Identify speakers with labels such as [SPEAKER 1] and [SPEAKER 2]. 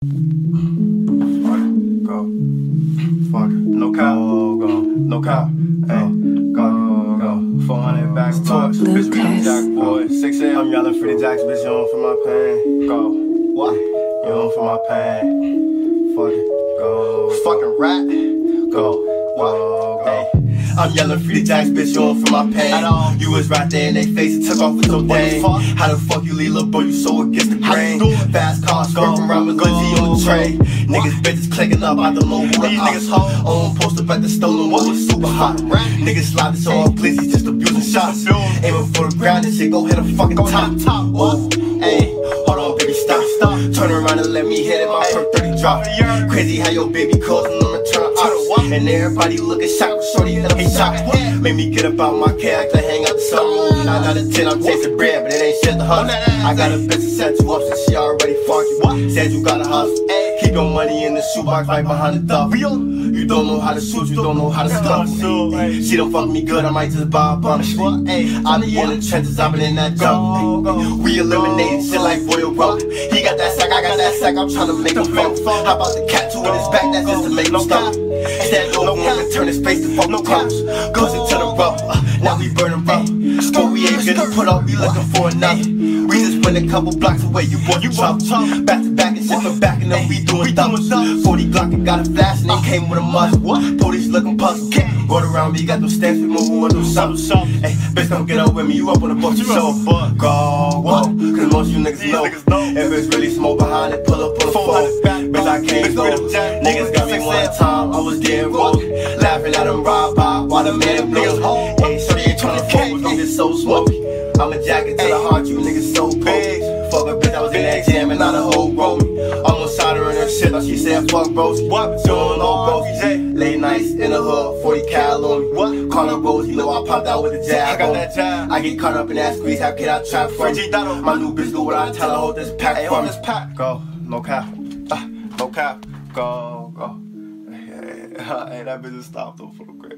[SPEAKER 1] Go. Fuck it. No cow. Go. No cow. Hey. Go. 400 backs. Torch. Bitch, we on Jackz, boy. 6 a.m. I'm yelling for the Jackz, bitch. You on for my pain. Go. What? You on for my pain. Fuck it. Go. Fucking rat. Go. What? Hey. I'm yelling for the Jackz, bitch, you on for my pain. You was right there in they face and took off with your dang. How the fuck you leave, little boy, you so against the grain. Fast cars swerving around with Glizzy on the tray. Niggas bitches clicking up, I don't know who the niggas on post up at the stolen one was super hot. Niggas sliding so all Glizzy just abusing shots. Aiming for the ground and shit, go hit a fucking top. What? Hey, hold on baby, stop. Turn around and let me hit it, my perk 30 drop. Crazy how your baby calls and I'm return ops. And everybody looking shocked, shorty hit up shocked. Made me get up out my character, hang out the sun. 9 out of 10, I'm chasing bread, but it ain't shit to hustle. I got a bitch that set you up since she already fucked you. Said you gotta hustle. Keep your money in the shoebox right behind the duffel. You don't know how to shoot, you don't know how to stuff. She don't fuck me good, I might just buy a bunch. I be in the trenches, I been in that junk. We eliminated shit like Royal Rumble. He got that sack, I got that sack, I'm tryna make him fumble. How about the cat two in his back, that's just to make him stop. Stand over him and turn his face to fuck no cops. Goes into the rubble, now we burning rubber. But we ain't gonna put up, we looking for another. We just went a couple blocks away, you want trouble. Back to back and shit from back and then we doing doubles. 40 Glock and got a flash and they came with a muzzle. Police looking puzzled. Word around me, got those stamps, we moving with those shovels. Hey, bitch, come get up with me, you up on the boat, you show. Go, cause most you niggas know. If it's really smoke behind it, pull up on the phone. Bitch, I can't go. Niggas got me one time, I was getting rolled. Laughing at them rob while the man blows. Hey, shorty ain't tryna focus, don't get so smoky. I'm a jacket to the heart, you niggas so pokey. Fuck a bitch, I was in that jam and now the whole roll me. Almost shot her in her shit, now she said fuck Rosie. What? She don't know Rosie. Late nights in the hood, 40 cal on me. What? Corner Rose, you know I popped out with the jab. I got that jab. I get caught up in that squeeze, how can I trap from me? My new bitch do what I tell her, hold this pack from this pack. Go, no cap. No cap. Go. Hey, that bitch just stopped though for the grade.